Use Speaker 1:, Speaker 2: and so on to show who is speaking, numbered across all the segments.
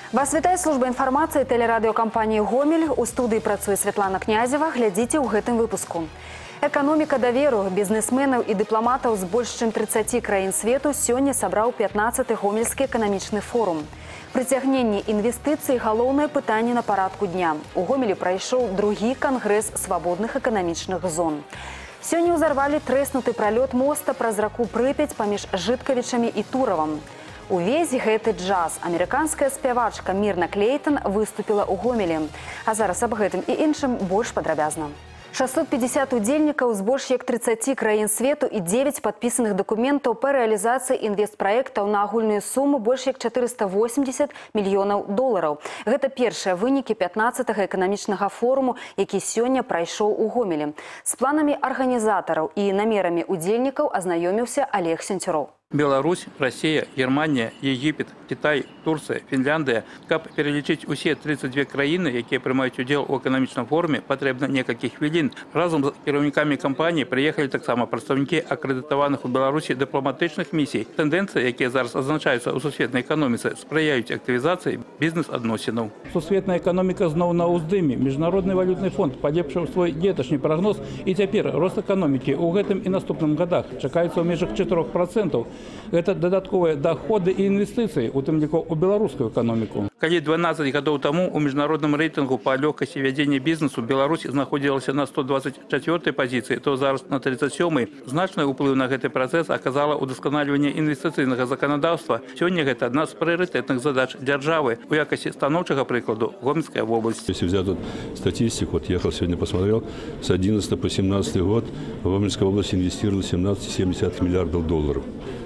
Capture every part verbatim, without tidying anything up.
Speaker 1: Вас вітае служба інфармацыі тэлерадыёкампаніі «Гомель». У студыі працуе Святлана Князева. Глядзіце ў гэтым выпуску. Эканоміка даверу бізнесменаў і дыпламатаў з больш чым трыццаці краін свету сёння сабраў пятнаццаты гомельскі эканамічны форум. Прыцягненне інвестыцый – галоўнае пытанне на парадку дня. У Гомелі прайшоў другі кангрэс свабодных эканамічных зон. Сёння ўзарвалі трэснуты пралёт моста праз раку Прыпяць паміж Жыткавічамі і Туравам. Увесь гэты джаз амерыканская спявачка Мірна Клейтон выступіла ў Гомелі. А зараз аб гэтым і іншым больш падрабязна. шестьсот пятьдесят удзельнікаў з больш як трыццаці краін свету і дзевяць падпісаных дакументаў па рэалізацыі інвестпраектаў на агульную суму больш як чатырыста восемьдесят мільёнаў долараў. Гэта першыя вынікі пятнаццатага эканамічнага форуму, які сёння прайшоў у Гомелі. З планамі арганізатараў і намерамі удзельнікаў азнаёміўся Олег Сенцюроў.
Speaker 2: Беларусь, Россия, Германия, Египет, Китай, Турция, Финляндия. Каб перелічыць усе тридцать две краіны, якія прымаюць удзел у эканамічным форуме, патрэбна некалькіх хвілін. Разом з кіраўнікамі кампаніі прыехалі таксама прадстаўнікі акрэдытаваных у Беларусі дыпламатычных місій. Тэндэнцыі, якія зараз азначаюцца ў сусветнай эканоміцы, спрыяюць актывізацыі бізнес-адносінаў.
Speaker 3: Сусветная эканоміка зноў на ўздыме. Міжнародны валютны фонд падлепшыў свой леташні прагноз, і цяпер рост эканомікі ў гэтым і наступным годах чакаецца ў межах чатырох процентаў. Это дадатковыя доходы і інвестыцыі, у тым ліку ў беларускую эканоміку.
Speaker 2: Калі дванаццаць гадоў таму у міжнародным рэйтынгу па лёгкасці вядзення бізнесу Беларусь знаходзілася на сто двадцать чатвёртай пазіцыі, то зараз на тридцать сёмай. Значны ўплыў на гэты працэс аказала ўдасканаліванне інвестыцыйнага заканадаўства. Сёння гэта адна з прыярытэтных задач дзяржавы. У якасці станоўчага прыкладу Гомельская область.
Speaker 4: Если взять тут статистику, вот ехал сегодня, посмотрел, с одиннадцатого по семнадцатый год в Гомельской области инвестировали семнадцать целых семь десятых миллиардов долларов.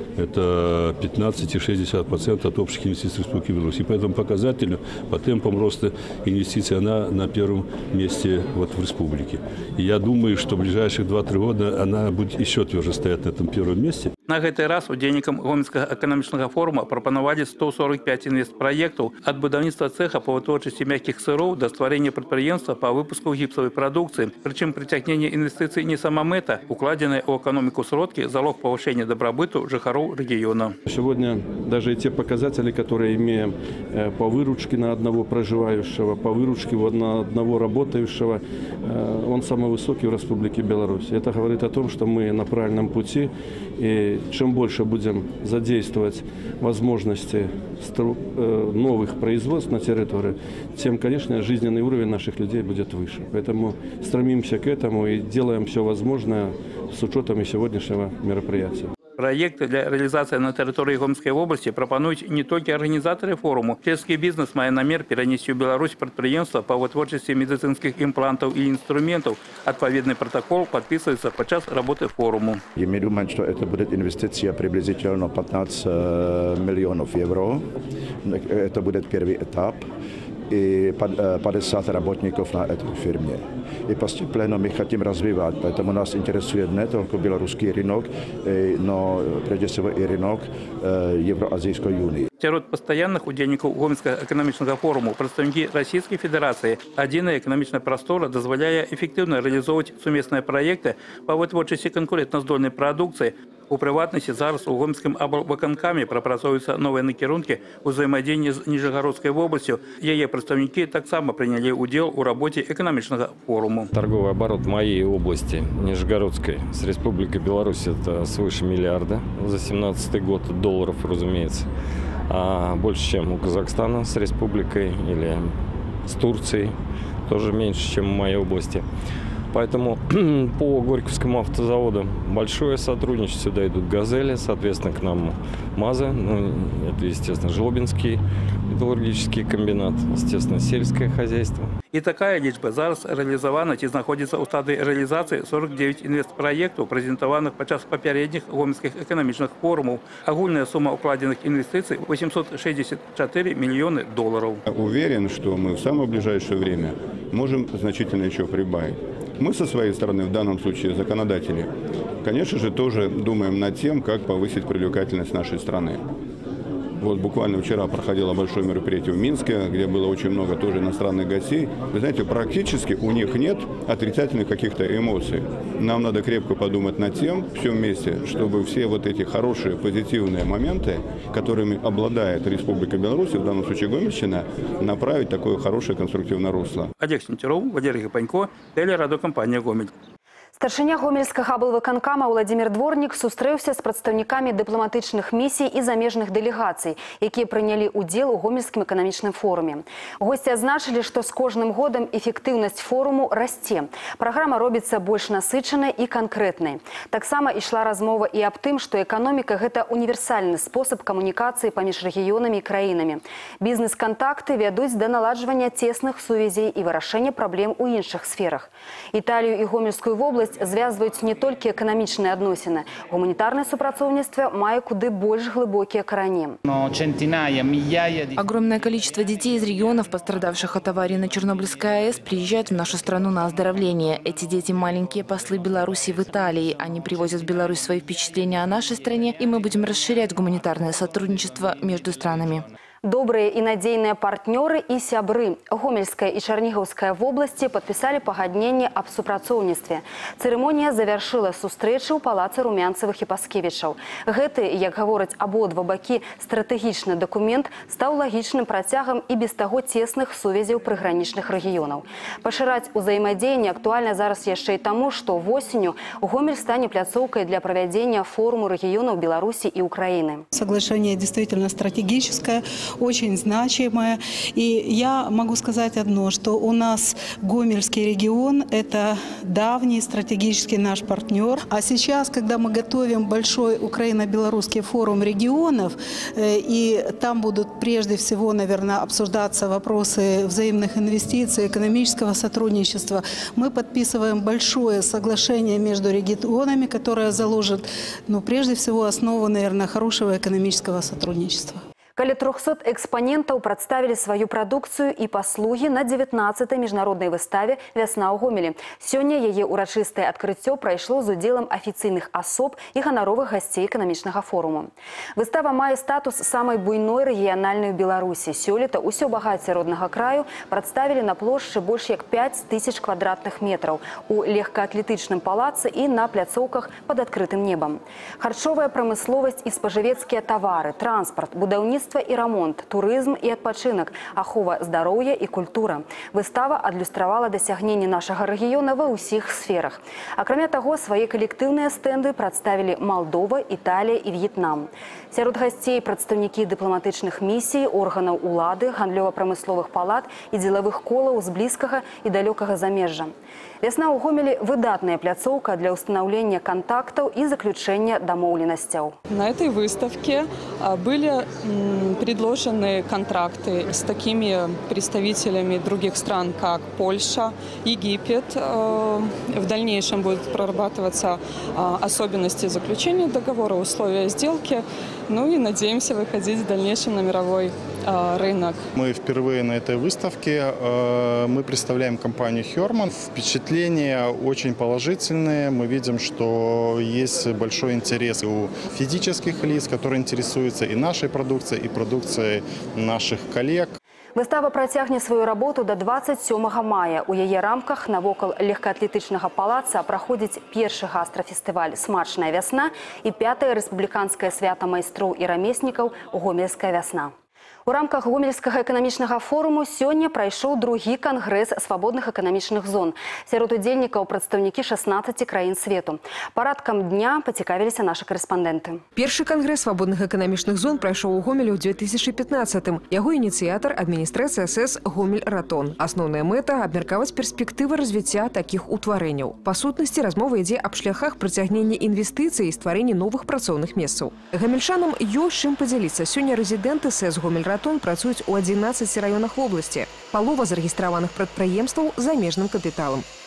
Speaker 4: Это пятнадцать целых шесть десятых процента от общих инвестиций Республики Беларусь. И по этому показателю, по темпам роста инвестиций, она на первом месте вот в республике. И я думаю, что в ближайших два-три года она будет еще тверже стоять на этом первом месте.
Speaker 2: На гэты раз удзельнікам Гомельскага эканамічнага форума прапанавалі сто сорок пять інвестпраектаў ад будаўніцтва цеха па вытворчасці мяккіх сыроў да стварэння прадпрыемства па выпуску гіпсавай прадукцыі. Прычым прыцягненне інвестыцый не сама мэта, укладзеныя ў эканоміку сродкі залог павышэння дабрабыту жыхароў рэгіёна.
Speaker 5: Сегодня даже те показатели, которые имеем по выручке на одного проживающего, по выручке на одного работающего, он самый высокий в Республике Беларусь. Это говорит о том, что мы на правильном пути. И чем больше будем задействовать возможности новых производств на территории, тем, конечно, жизненный уровень наших людей будет выше. Поэтому стремимся к этому и делаем все возможное с учетом и сегодняшнего мероприятия.
Speaker 2: Проекты для реализации на территории Гомельской области пропонуют не только организаторы форуму. Сельский бизнес мае намер перенести в Беларусь предприемства по вытворчеству медицинских имплантов и инструментов. Отповедный протокол подписывается подчас работы форуму.
Speaker 6: Мы думаем, что это будет инвестиция приблизительно пятнадцать миллионов евро. Это будет первый этап. И пятьдесят работников на этой фирме. И постепенно мы хотим развивать, поэтому нас интересует не только белорусский рынок, но прежде всего и рынок Евроазийской Унии.
Speaker 2: Сярод постоянных удзельнікаў Гомельскага эканамічнага форуму прадстаўнікі Российской Федерации. Адзіная эканамічная прастора дазваляе эффективно реализовывать сумесныя проекты по вытворчасці конкурентназдольнай продукции. У прыватнасці зараз у Гомельскім аблвыканкаме прапрацоўваюцца новыя накірункі ўзаемадзеяння з Ніжагородскай вобласцю. Яе прадстаўнікі таксама прынялі ўдзел у работе эканамічнага форуму.
Speaker 7: Торговый оборот моей области, Нижегородской, с Республикой Беларусь, это свыше миллиарда за семнадцатый год долларов, разумеется. А больше, чем у Казахстана с республикой или с Турцией, тоже меньше, чем в моей области. Поэтому по Горьковскому автозаводу большое сотрудничество. Сюда идут «Газели», соответственно, к нам МАЗы, ну, это, естественно, Жлобинский металлургический комбинат, естественно, сельское хозяйство.
Speaker 2: І такая лічба зараз рэалізавана ці знаходзіцца ў стадыі рэалізацыі сорок девять інвестпраектаў, прэзентаваных падчас папярэдніх гомельскіх эканамічных форумаў. Агульная сума укладзеных інвестыцый – восемьсот шестьдесят четыре миллиона долларов.
Speaker 8: Уверен, что мы в самое ближайшее время можем значительно еще прибавить. Мы со своей стороны, в данном случае законодатели, конечно же, тоже думаем над тем, как повысить привлекательность нашей страны. Вот буквально вчера проходило большое мероприятие в Минске, где было очень много тоже иностранных гостей. Вы знаете, практически у них нет отрицательных каких-то эмоций. Нам надо крепко подумать над тем, все вместе, чтобы все вот эти хорошие, позитивные моменты, которыми обладает Республика Беларусь, в данном случае Гомельщина, направить такое хорошее конструктивное русло.
Speaker 2: Олег Сентеров, Валерий Гапанько, телерадиокомпания «Гомель».
Speaker 1: Старшыня гомельскага аблвыканкама Владимир Дворник сустрэўся з прадстаўнікамі дыпламатычных місій і замежных дэлегацый, якія прынялі ўдзел у гомельскім эканамічным форуме. Госці адзначылі, што з кожным годам эфектыўнасць форуму расце. Праграма робіцца больш насычанай і канкрэтнай. Таксама ішла размова і аб тым, што эканоміка – гэта універсальны спосаб камунікацыі паміж рэгіёнамі і краінамі. Бізнес-кантакты вядуць да наладжвання цесных сувязей і вырашэння праблем у іншых сферах. Італію і гомельскую вобласць звязывают не только экономичные адносины. Гуманитарное супрацоўніцтва мае куды больш глубокие корни.
Speaker 9: Огромное количество детей из регионов, пострадавших от аварии на Чернобыльской АЭС, приезжают в нашу страну на оздоровление. Эти дети – маленькие послы Беларуси в Италии. Они привозят в Беларусь свои впечатления о нашей стране, и мы будем расширять гуманитарное сотрудничество между странами.
Speaker 1: Добрые и надейные партнеры и сябры. Гомельская и Черниговская в области подписали погоднение об супрацоўніцтве. Церемония завершила сустрэчы ў палацы Румянцевых и Паскевичаў. Гэты, як гавораць абодва бакі, стратэгічны документ стаў лагічным працягам і без таго цесных сувязяў прыгранічных рэгіёнаў. Пашыраць узаемадзеянне актуальна зараз яшчэ і таму, што восенню Гомель стане пляцоўкай для правядзення форуму рэгіёнаў Беларуси и Украины.
Speaker 10: Соглашение действительно стратегическое, очень значимое. И я могу сказать одно, что у нас Гомельский регион – это давний стратегический наш партнер. А сейчас, когда мы готовим большой украино-белорусский форум регионов, и там будут прежде всего, наверное, обсуждаться вопросы взаимных инвестиций, экономического сотрудничества, мы подписываем большое соглашение между регионами, которое заложит, ну, прежде всего, основу, наверное, хорошего экономического сотрудничества.
Speaker 1: Каля трёхсот экспонентаў прадставілі сваю прадукцыю і паслугі на дзевятнаццатай міжнароднай выставе «Вясна ў Гомелі». Сёння яе ўрачыстае адкрыццё прайшло з удзелам афіцыйных асоб і ганаровых гасцей эканамічнага форуму. Выстава мае статус самай буйной рэгіянальнай у Беларусі. Сёлета ўсё багацце роднага краю прадставілі на плошчы больш як пяць тысяч квадратных метраў у легкаатлетычным палацы і на пляцоўках пад адкрытым небам. Харчовая прамысловасць і спажывецкія тавары, транспарт, будаўніцтва і ремонт, туризм и адпачынак, ахова здароўя и культура. Выстава адлюстравала дасягненні нашага рэгіёна ва ўсіх сферах. Акрамя таго, свае калектыўныя стэнды прадставілі Малдова, Італія і В'етнам. Сярод гасцей прадстаўнікі дыпламатычных місій, органаў улады, гандлёва-прамысловых палат і дзелавых колаў з блізкага і далёкага замежжа. Вясна ў Гомелі – выдатная пляцоўка для установления контактов и заключения домовленностей.
Speaker 11: На этой выставке были предложены контракты с такими представителями других стран, как Польша, Египет. В дальнейшем будут прорабатываться особенности заключения договора, условия сделки. Ну и надеемся выходить в дальнейшем на мировой рынок.
Speaker 12: Мы впервые на этой выставке. Мы представляем компанию Хёрман. Впечатления очень положительные. Мы видим, что есть большой интерес у физических лиц, которые интересуются и нашей продукцией, и продукцией наших коллег.
Speaker 1: Выстава працягне сваю работу до двадцать сёмага мая. У яе рамках навокал легкаатлетычнага палаца праходзіць першы гастрафестываль «Смачная вясна» і пятае рэспубліканскае свята майстроў і рамеснікаў «Гомельская вясна». У рамках Гомельскага эканамічнага форуму сёння прайшоў другі кангрэс свабодных эканамічных зон. Сярод удзельнікаў прадстаўнікі шаснаццаці краін свету. Парадкам дня пацікавіліся нашы карэспандэнты.
Speaker 13: Першы кангрэс свабодных эканамічных зон прайшоў у Гомелі ў две тысячи пятнадцатым. Яго ініцыятар – адміністрацыя СС Гомель-Ратон. Асноўная мэта – абмеркаваць перспектывы развіцця такіх утварэнняў. Па сутнасці, размова ідзе аб шляхах прыцягнення інвестыцый і стварэння новых працоўных месцаў. Гамельчанам ёсць чым падзяліцца. Сёння рэзідэнты СС Гомель-Ратон працуюць у адзінаццаці раёнах вобласці. Палова зарэгістраваных прадпрыемстваў замежным капіталам.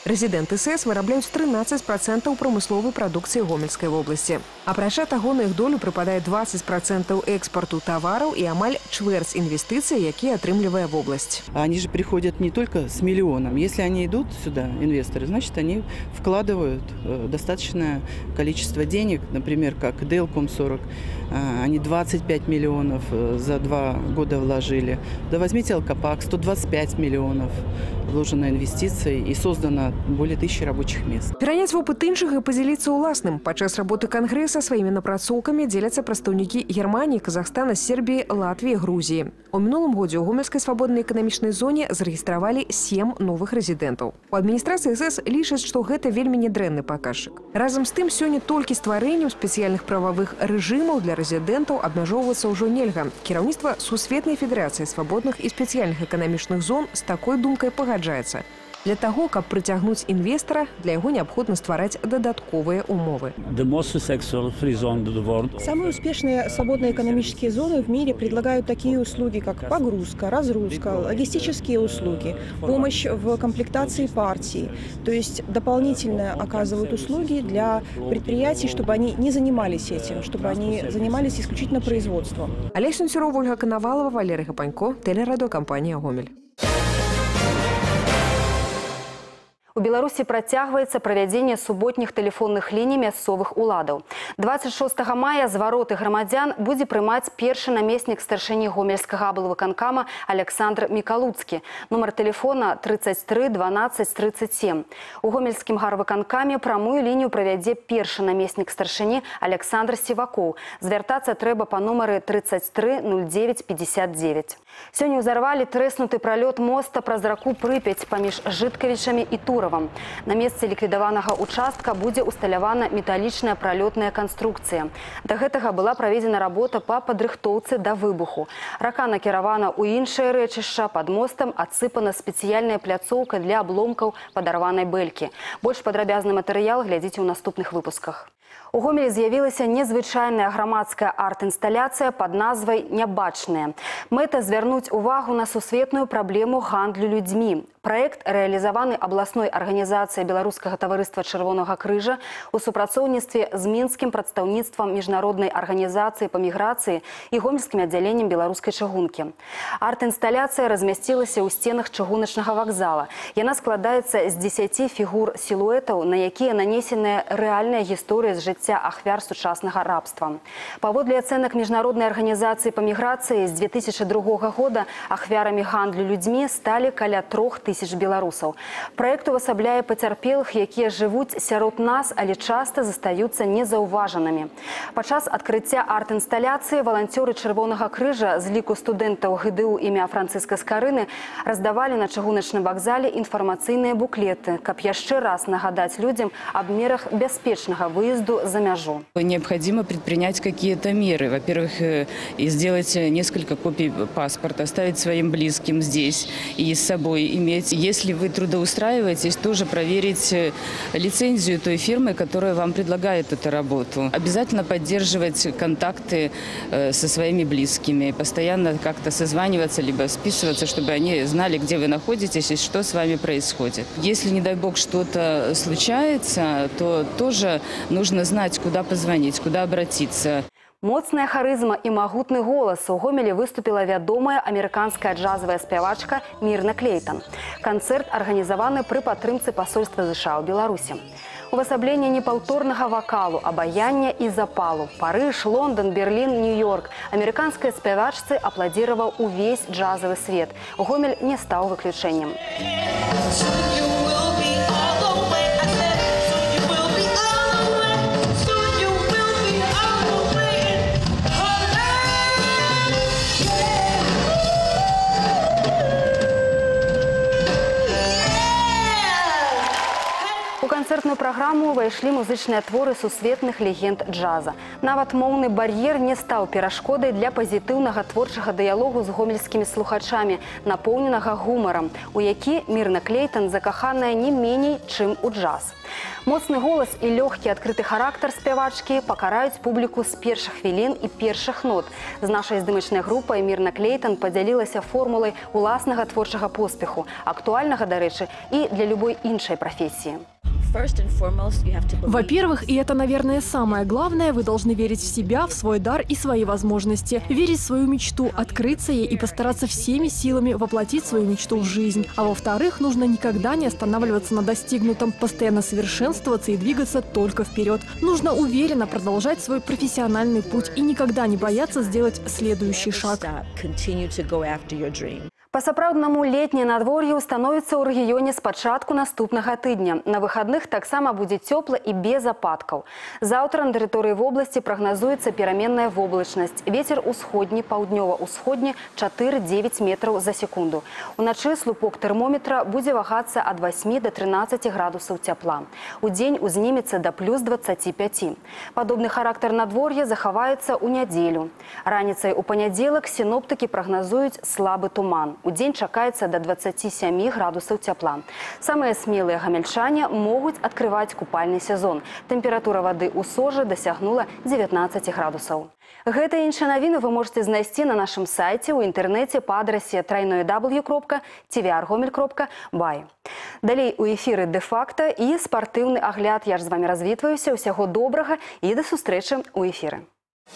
Speaker 13: Рэзідэнты СС вырабляюць трынаццаць працэнтаў прамысловай прадукцыі Гомельскай вобласці. Апрача таго, на іх долю прыпадае дваццаць працэнтаў экспарту тавараў і амаль чвэрць інвестыцый, якія атрымлівае вобласць.
Speaker 14: Они же приходят не только с миллионом. Если они идут сюда, инвесторы, значит, они вкладывают достаточное количество денег. Например, как Делком сорок. Они двадцать пять миллионов за два года вложили. Да возьмите Алкопак, сто двадцать пять миллионов вложено инвестиций и создано более тысячи рабочих мест.
Speaker 13: Пераняць вопыт іншых і падзяліцца ўласным. Падчас работы Кангрэса сваімі напрацоўкамі дзеляцца прадстаўнікі Германії, Казахстана, Сербіі, Латвіі, Грузіі. У мінулым годзе ў Гомельскай свабоднай эканамічнай зоне зарэгістравалі сем новых рэзідэнтаў. У адміністрацыі СС лічаць, што гэта вельмі нядрэнны паказчык. Разам з тым, сёння толькі стварэннем спецыяльных прававых рэжымаў для рэзідэнтаў абмяжоўвацца ўжо нельга. Кіраўніцтва Сусветнай федэрацыі свабодных і спецыяльных эканамічных зон з такой думкай пагаджаецца. Для того, каб прыцягнуць інвестора, для яго неабходна ствараць дадатковыя умовы.
Speaker 15: Самые успешные свободные экономические зоны в мире предлагают такие услуги, как погрузка, разгрузка, логистические услуги, помощь в комплектации партий. То есть дополнительно оказывают услуги для предприятий, чтобы они не занимались этим, чтобы они занимались исключительно производством.
Speaker 13: Олег Сенцюров, Ольга Коновалова, Валерий Гапанько, телерадиокомпания «Гомель».
Speaker 1: У Беларусі працягваецца правядзенне суботніх тэлефонных ліній мясцовых уладаў. дваццаць шостага мая звароты грамадзян будзе прымаць першы намеснік старшыні гомельскага аблвыканкама Александр Мікалуцкі. Нумар тэлефона трыццаць тры дванаццаць трыццаць сем. У гомельскім гарвыканкаме прамую лінію правядзе першы намеснік старшыні Александр Сівакоў. Звяртацца трэба па нумары трыццаць тры нуль дзевяць пятьдесят девять. Сёння ўзарвалі трэснуты пралёт моста праз раку Прыпяць паміж Жыткавічамі і Туровым. На месцы ліквідаванага участка будзе усталявана металічная пралётная канструкцыя. Да гэтага была праведзена работа па падрыхтоўцы да выбуху. Рака накіравана ў іншае рэчышча, пад мостам адсыпана спецыяльная пляцоўка для абломкаў падарванай бэлькі. Больш падрабязны матэрыял глядзіце ў наступных выпусках. У Гомелі з'явілася незвычайная грамадская арт-інсталяцыя пад назвай «Нябачныя». Мэта звярнуць увагу на сусветную праблему гандлю людзьмі. Праект рэалізаваны абласной арганізацыяй Беларускага таварыства Чырвонага крыжа у супрацоўніцтве з мінскім прадстаўніцтвам міжнароднай арганізацыі па міграцыі і гомельскім аддзяленнем беларускай чыгункі. Арт-інсталяцыя размясцілася ў стенах чыгуначнага вакзала. Яна складаецца з дзесяці фігур сілуэтаў, на якія нанесеная рэальная гісторыя з жыцця ахвяр сучаснага рабства. Паводле ацэнак міжнароднай арганізацыі па міграцыі з две тысячы другога года ахвярамі гандлю людзьмі сталі каля трох тысяч беларусаў. Праект увасабляе пацярпелых, якія жывуць сярод нас, але часта застаюцца незаўважанымі. Падчас адкрыцця арт-інсталяцыі валанцёры Чырвонага крыжа з ліку студэнтаў ГДУ імя Францыска Скарыны раздавалі на чыгуначным вакзале інфармацыйныя буклеты, каб яшчэ раз нагадаць людзям аб мерах бяспечнага выезду за мяжу.
Speaker 16: Необходимо предпринять какие-то меры. Во-первых, сделать несколько копий паспорта, оставить своим близким здесь и с собой иметь. Если вы трудоустраиваетесь, тоже проверить лицензию той фирмы, которая вам предлагает эту работу. Обязательно поддерживать контакты со своими близкими, постоянно как-то созваниваться, либо списываться, чтобы они знали, где вы находитесь и что с вами происходит. Если, не дай бог, что-то случается, то тоже нужно знать, куда позвонить, куда обратиться.
Speaker 1: Моцная харызма і магутны голас. У Гомелі выступіла вядомая амерыканская джазавая спявачка Мірна Клейтон. Канцэрт арганізаваны пры падтрымцы пасольства ЗША ў Беларусі. Увасабленне непаўторнага вакалу, абаяння і запалу. Парыж, Лондон, Берлін, Нью-Йорк. Амерыканскай спявачцы апладзіраваў увесь джазавы свет. Гомель не стаў выключэннем. канцэртную праграму ўвайшлі музычныя творы сусветных легенд джаза. Нават моўны бар'ер не стаў перашкодай для пазітыўнага творчага дыялогу з гомельскімі слухачамі, напоўненага гумарам, у які Мірна Клейтон закаханая не меней, чым у джаз. Моцны голас і лёгкі адкрыты характар спявачкі пакараюць публіку з першых хвілін і першых нот. З нашай здымачнай групай Мірна Клейтон падзялілася формулай уласнага творчага поспеху, актуальнага, дарэчы, і для любой іншай профессии.
Speaker 17: Во-первых, и это, наверное, самое главное, вы должны верить в себя, в свой дар и свои возможности. Верить в свою мечту, открыться ей и постараться всеми силами воплотить свою мечту в жизнь. А во-вторых, нужно никогда не останавливаться на достигнутом, постоянно совершенствоваться и двигаться только вперед. Нужно уверенно продолжать свой профессиональный путь и никогда не бояться сделать следующий шаг.
Speaker 1: Па-сапраўднаму летняе надвор'е становіцца ў рэгіёне з пачатку наступнага тыдня. На выхадных таксама будзе цёпла і без ападкаў. Заўтра на тэрыторыі вобласці прагназуецца пераменная воблачнасць. Вецер усходні, паўднёва-усходні чатыры-дзевяць метраў за секунду. Уначы слупок тэрмометра будзе вагацца ад васьмі да трынаццаці градусаў цяпла. Удзень узнімецца да плюс дваццаці пяці. Падобны характар надвор'я захаваецца ў нядзелю. Раніцай у панядзелак сіноптыкі прагназуюць слабы туман. Удзень чакаецца да дваццаці сямі градусаў цяпла. Самыя смелыя гамельчане могуць адкрываць купальны сезон. Тэмпература вады ў Сожы дасягнула дзевятнаццаці градусаў. Гэта і іншыя навіны вы можете знайсці на нашым сайце ў інтэрнэце па адрасе трайное дабл ю кропка ці ви ар гомель кропка бай. Далей у эфіры «Де-факта» і спартыўны агляд. Я ж з вамі развітваюся. Усяго добрага і да сустрэчы ў эфіры.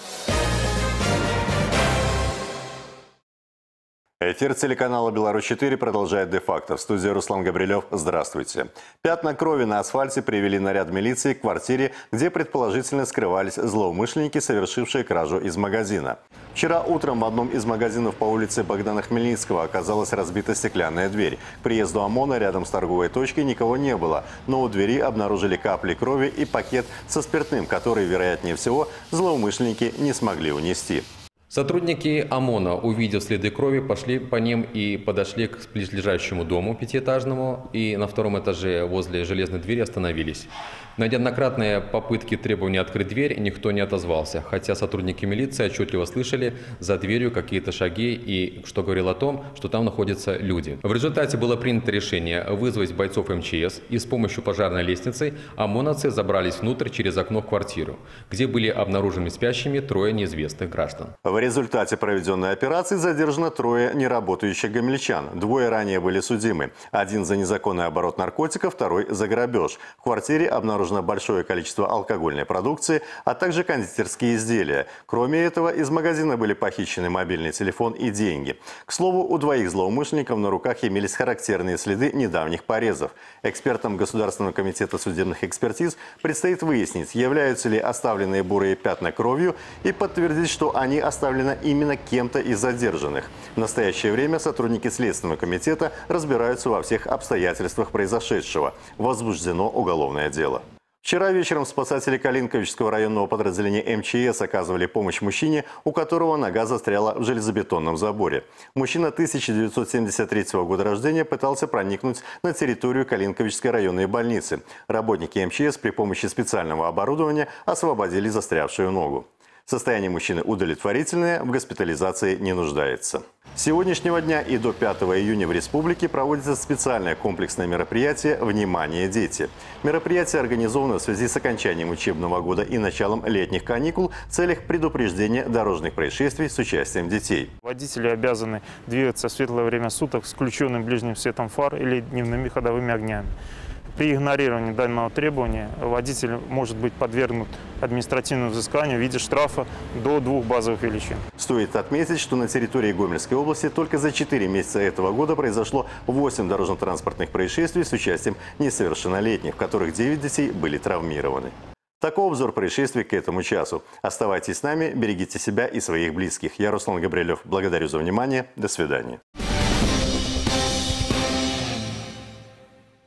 Speaker 18: Эфир телеканала «Беларусь четыре» продолжает «Де-факто». В студии Руслан Габрилев. Здравствуйте. Пятна крови на асфальте привели наряд милиции к квартире, где предположительно скрывались злоумышленники, совершившие кражу из магазина. Вчера утром в одном из магазинов по улице Богдана Хмельницкого оказалась разбита стеклянная дверь. К приезду ОМОНа рядом с торговой точкой никого не было, но у двери обнаружили капли крови и пакет со спиртным, который, вероятнее всего, злоумышленники не смогли унести.
Speaker 19: Сотрудники ОМОНа, увидев следы крови, пошли по ним и подошли к близлежащему дому пятиэтажному и на втором этаже возле железной двери остановились. На неоднократные попытки требования открыть дверь никто не отозвался, хотя сотрудники милиции отчетливо слышали за дверью какие-то шаги, и что говорило о том, что там находятся люди. В результате было принято решение вызвать бойцов эм че эс, и с помощью пожарной лестницы ОМОНовцы забрались внутрь через окно в квартиру, где были обнаружены спящими трое неизвестных граждан.
Speaker 18: В результате проведенной операции задержано трое неработающих гомельчан. Двое ранее были судимы. Один за незаконный оборот наркотиков, второй за грабеж. В квартире обнаружено большое количество алкогольной продукции, а также кондитерские изделия. Кроме этого, из магазина были похищены мобильный телефон и деньги. К слову, у двоих злоумышленников на руках имелись характерные следы недавних порезов. Экспертам Государственного комитета судебных экспертиз предстоит выяснить, являются ли оставленные бурые пятна кровью, и подтвердить, что они оставлены именно кем-то из задержанных. В настоящее время сотрудники Следственного комитета разбираются во всех обстоятельствах произошедшего. Возбуждено уголовное дело. Вчера вечером спасатели Калинковичского районного подразделения эм че эс оказывали помощь мужчине, у которого нога застряла в железобетонном заборе. Мужчина тысяча девятьсот семьдесят третьего года рождения пытался проникнуть на территорию Калинковичской районной больницы. Работники эм че эс при помощи специального оборудования освободили застрявшую ногу. Состояние мужчины удовлетворительное, в госпитализации не нуждается. С сегодняшнего дня и до пятого июня в республике проводится специальное комплексное мероприятие «Внимание, дети». Мероприятие организовано в связи с окончанием учебного года и началом летних каникул в целях предупреждения дорожных происшествий с участием детей.
Speaker 20: Водители обязаны двигаться в светлое время суток с включенным ближним светом фар или дневными ходовыми огнями. При игнорировании данного требования водитель может быть подвергнут административному взысканию в виде штрафа до двух базовых величин.
Speaker 18: Стоит отметить, что на территории Гомельской области только за четыре месяца этого года произошло восемь дорожно-транспортных происшествий с участием несовершеннолетних, в которых девять детей были травмированы. Такой обзор происшествий к этому часу. Оставайтесь с нами, берегите себя и своих близких. Я Руслан Габрилев. Благодарю за внимание. До свидания.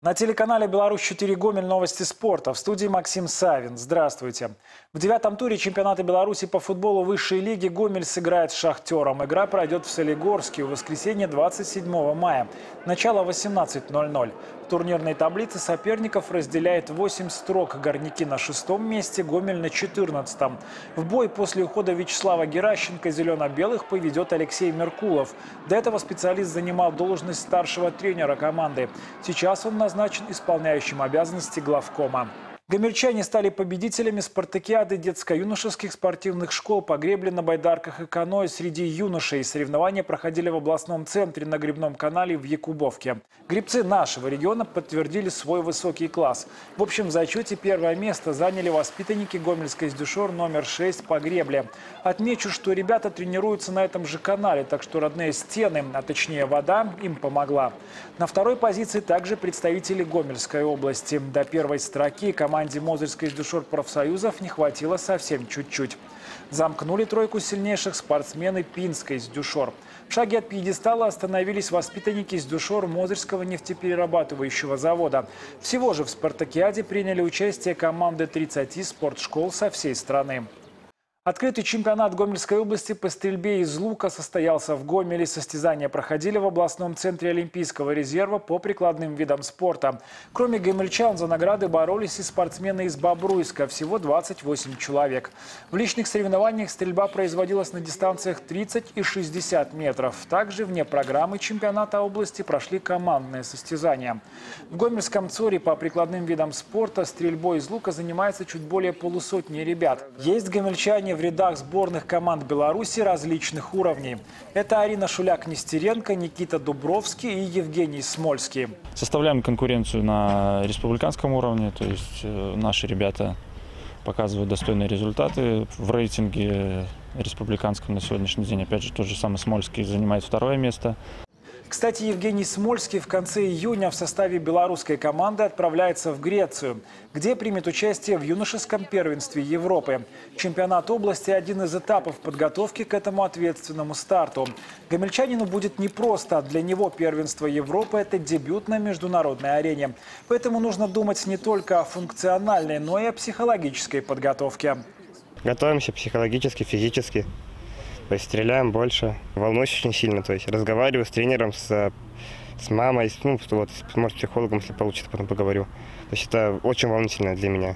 Speaker 21: На телеканале «Беларусь четыре Гомель» новости спорта. В студии Максим Савин. Здравствуйте. В девятом туре чемпионата Беларуси по футболу высшей лиги Гомель сыграет с «Шахтером». Игра пройдет в Солигорске в воскресенье двадцать седьмого мая. Начало восемнадцать ноль ноль. В турнирной таблице соперников разделяет восемь строк. Горняки на шестом месте, Гомель на четырнадцатом. В бой после ухода Вячеслава Геращенко зелено-белых поведет Алексей Меркулов. До этого специалист занимал должность старшего тренера команды. Сейчас он назначен исполняющим обязанности главкома. Гомельчане стали победителями спартакиады детско-юношеских спортивных школ по гребле на байдарках и каноэ среди юношей. Соревнования проходили в областном центре на гребном канале в Якубовке. Гребцы нашего региона подтвердили свой высокий класс. В общем зачете первое место заняли воспитанники Гомельской СДЮШОР номер шесть по гребле. Отмечу, что ребята тренируются на этом же канале, так что родные стены, а точнее вода, им помогла. На второй позиции также представители Гомельской области. До первой строки команде Мозырской СДЮШОР профсоюзов не хватило совсем чуть-чуть. Замкнули тройку сильнейших спортсмены Пинской СДЮШОР. В шаге от пьедестала остановились воспитанники СДЮШОР Мозырского нефтеперерабатывающего завода. Всего же в спартакиаде приняли участие команды тридцати спортшкол со всей страны. Открытый чемпионат Гомельской области по стрельбе из лука состоялся в Гомеле. Состязания проходили в областном центре Олимпийского резерва по прикладным видам спорта. Кроме гомельчан за награды боролись и спортсмены из Бобруйска. Всего двадцать восемь человек. В личных соревнованиях стрельба производилась на дистанциях тридцать и шестьдесят метров. Также вне программы чемпионата области прошли командные состязания. В Гомельском ЦОРе по прикладным видам спорта стрельбой из лука занимается чуть более полусотни ребят. Есть гомельчане в рядах сборных команд Беларуси различных уровней. Это Арина Шуляк-Нестеренко, Никита Дубровский и Евгений Смольский.
Speaker 22: Составляем конкуренцию на республиканском уровне, то есть наши ребята показывают достойные результаты в рейтинге республиканском на сегодняшний день. Опять же, тот же самый Смольский занимает второе место.
Speaker 21: Кстати, Евгений Смольский в конце июня в составе белорусской команды отправляется в Грецию, где примет участие в юношеском первенстве Европы. Чемпионат области – один из этапов подготовки к этому ответственному старту. Гомельчанину будет непросто. Для него первенство Европы – это дебют на международной арене. Поэтому нужно думать не только о функциональной, но и о психологической подготовке.
Speaker 23: Готовимся психологически, физически. То есть стреляем больше, волнуюсь очень сильно, то есть разговариваю с тренером, с, с мамой, ну, вот, может, с психологом, если получится, потом поговорю. То есть это очень волнительно для меня.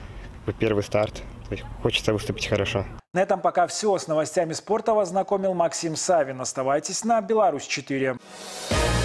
Speaker 23: Первый старт, то есть хочется выступить хорошо.
Speaker 21: На этом пока все. С новостями спорта вас знакомил Максим Савин. Оставайтесь на Беларусь четыре.